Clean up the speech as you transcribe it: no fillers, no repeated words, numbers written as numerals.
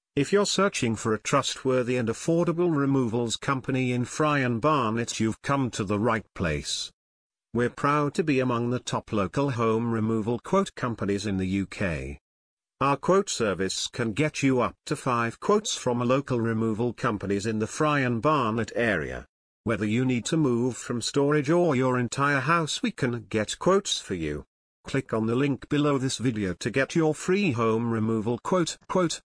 If you're searching for a trustworthy and affordable removals company in Friern Barnet, you've come to the right place. We're proud to be among the top local home removal quote companies in the UK. Our quote service can get you up to 5 quotes from local removal companies in the Friern Barnet area. Whether you need to move from storage or your entire house, we can get quotes for you. Click on the link below this video to get your free home removal quote.